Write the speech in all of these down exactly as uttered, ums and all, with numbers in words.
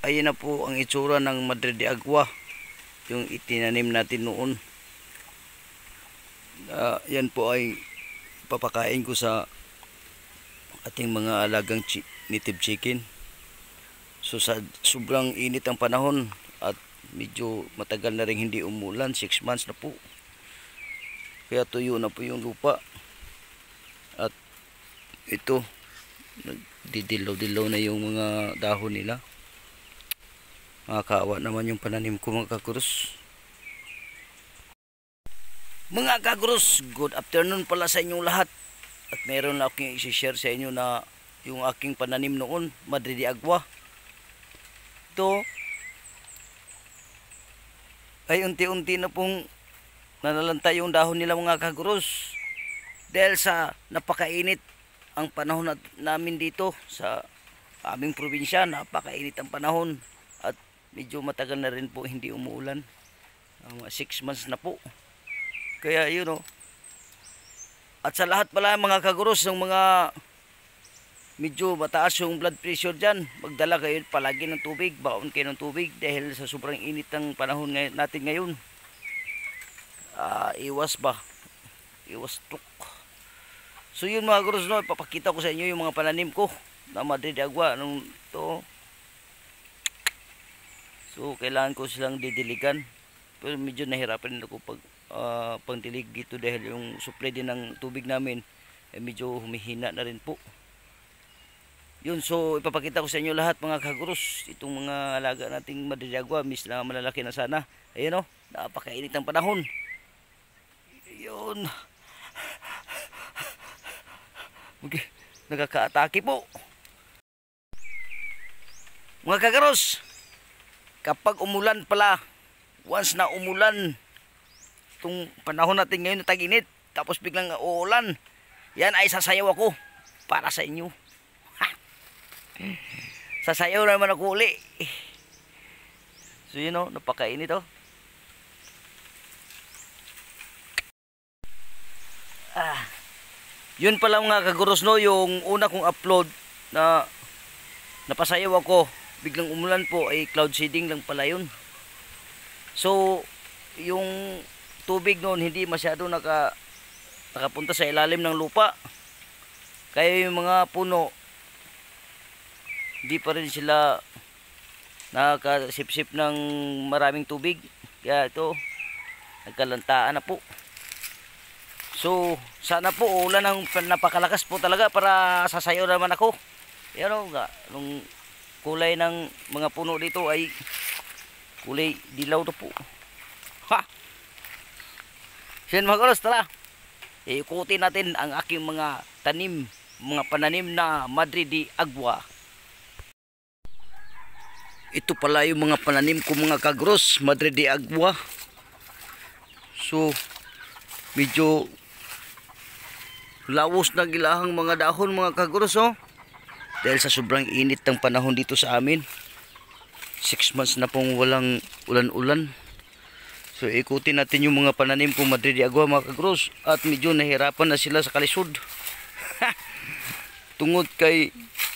Ayan na po ang itsura ng Madre de Agua, yung itinanim natin noon. Uh, yan po ay papakain ko sa ating mga alagang chi native chicken. So sa sobrang init ang panahon at medyo matagal na rin hindi umulan, six months na po. Kaya tuyo na po yung lupa. At ito, didilaw-dilaw na yung mga dahon nila. Makakaawa naman yung pananim ko, mga kagurus. Mga kagurus, good afternoon pala sa inyong lahat. At meron na akong i-share sa inyo na yung aking pananim noon, Madre de Agua. Ito ay unti-unti na pong nalalanta yung dahon nila, mga kagurus. Dahil sa napakainit ang panahon namin dito sa aming probinsya, napakainit ang panahon. At medyo matagal na rin po hindi umuulan. Uh, six months na po. Kaya yun o. At sa lahat pala mga kagurus, ng mga medyo mataas yung blood pressure dyan, magdala kayo palagi ng tubig, baon kayo ng tubig dahil sa sobrang init ng panahon ngay natin ngayon. Uh, iwas ba? Iwas tuk. So yun mga kagurus, no, ipapakita ko sa inyo yung mga pananim ko na Madre de Agua nung to. So kailangan ko silang didiligan, pero medyo nahirapan din ako pag uh, pangdilig dito dahil yung supply din ng tubig namin eh, medyo humihina na rin po. Yun, so ipapakita ko sa inyo lahat mga kagurus, itong mga alaga nating Madre de Agua, mis na malalaki na sana. Ayun o, napakainit ang panahon. Yun. Okay, nagkakaatake po. Mga kagurus, kapag umulan pala, once na umulan, itong panahon natin ngayon na tag-init, tapos biglang uulan, yan ay sasayaw ako para sa inyo. Ha! Sasayaw naman ako uli. So yun o, napakainit o. Ah, yun pala mga kagurus, no, yung una kong upload na napasayaw ako, biglang umulan po, ay cloud seeding lang pala yun. So yung tubig noon hindi masyado naka, nakapunta sa ilalim ng lupa, kaya yung mga puno hindi pa rin sila nakasipsip ng maraming tubig, kaya ito nagkalantaan na po. So sana po ulan ng napakalakas po talaga para sasayaw naman ako. Yan o, nung kulay ng mga puno dito ay kulay dilaw na po. Ha! Yan mga kagurus, tara, ikutin natin ang aking mga tanim, mga pananim na Madre de Agua. Ito pala yung mga pananim ko mga kagurus, Madre de Agua. So medyo lawos na gilahang mga dahon mga kagurus, oh. Dahil sa sobrang init ng panahon dito sa amin, six months na pong walang ulan-ulan. So ikutin natin yung mga pananim ko Madre de Agua mga kagurus. At medyo nahirapan na sila sa kalisod. Tungod kay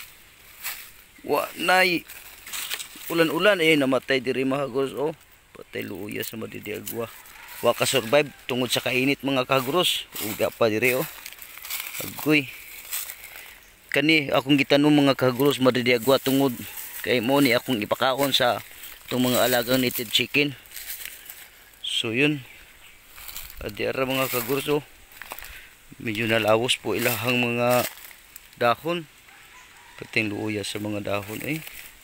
wanay ulan-ulan, eh namatay diri mga kagurus, oh. Patay luya sa Madre de Agua. Wa ka survive tungod sa kainit mga kagurus. Uga pa diri, oh. Agoy. Kani akong gitanong mga kagurus Madre de Agua tungod kay mo ni akong ipakaon sa itong mga alagang native chicken. So yun, adiara mga kagurus, oh. Medyo nalawos po ilahang mga dahon, pating luya sa mga dahon eh.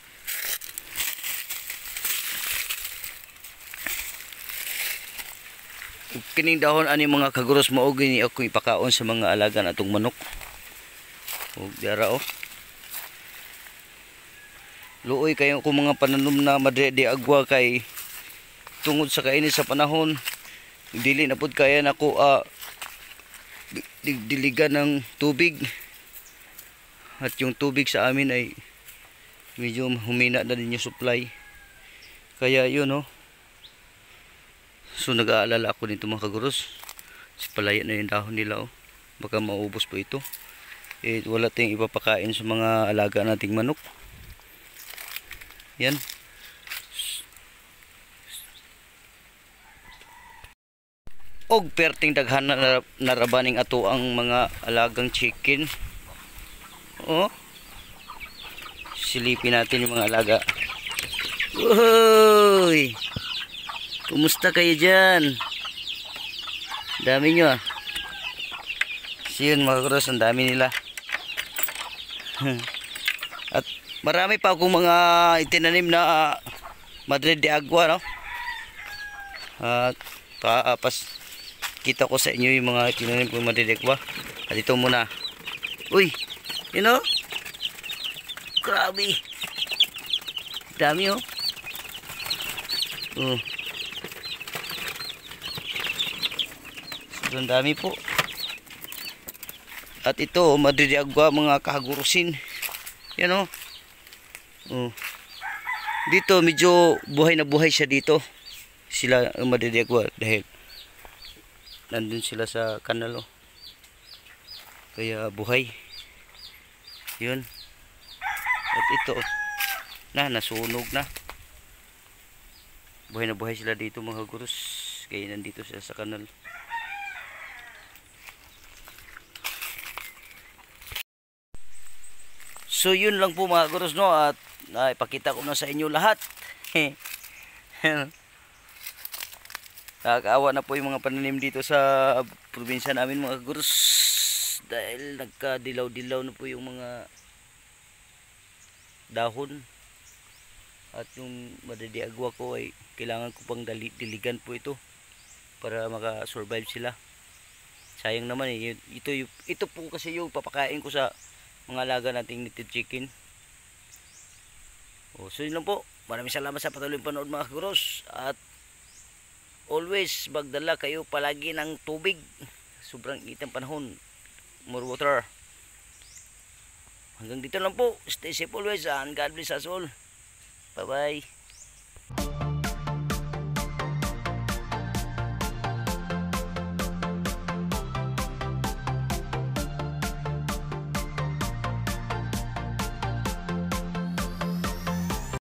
Kining dahon ani mga kagurus mao gini akong ipakaon sa mga alaga natong manok. O diara, oh. Luoy kayo kung mga pananom na Madre de Agua kay tungod sa kainit sa panahon, dili na pud kaya nako uh, diligan ng tubig. At yung tubig sa amin ay medyo humina na din yung supply. Kaya yun, oh. So nag-aalala ako nito mga kagurus. Palaya na yung dahon nila, oh. Baka maubos po ito. Eh, wala tayong ipapakain sa mga alaga nating manok. Yan. Og perting daghan na narabaning ato ang mga alagang chicken. Oh. Silipin natin yung mga alaga. Uy! Kumusta kayo dyan? Dami nyo ah. So yun mga kagurus, ang dami nila. At marami pa akong mga itinanim na uh, Madre de Agua, no? At paapas kita ko sa inyo yung mga itinanim kong Madre de Agua. At ito muna. Uy! You know? Grabe! Dami oh. Oh. Sobrang dami po. At ito, Madre de Agua, mga kahagurusin. Yan oh. Oh. Dito medyo buhay na buhay siya dito. Sila ang Madre de Agua dahil nandun sila sa kanal oh. Kaya buhay. Yun. At ito na nasunog na. Buhay na buhay sila dito mga gurus. Kaya nandito sila sa kanal. So yun lang po mga gurus, no, at uh, ipakita ko na sa inyo lahat. Nakakaawa na po yung mga pananim dito sa probinsya namin mga gurus, dahil nagkadilaw-dilaw na po yung mga dahon. At yung Madre de Agua ko ay kailangan ko pang diligan po ito para maka-survive sila. Sayang naman eh. Ito, ito po kasi yung papakain ko sa mga alaga nating native chicken. O, so yun lang po. Maraming salamat sa patuloy panood mga kagurus. At always magdala kayo palagi ng tubig. Sobrang init ang panahon. More water. Hanggang dito lang po. Stay safe always and God bless us all. Bye bye.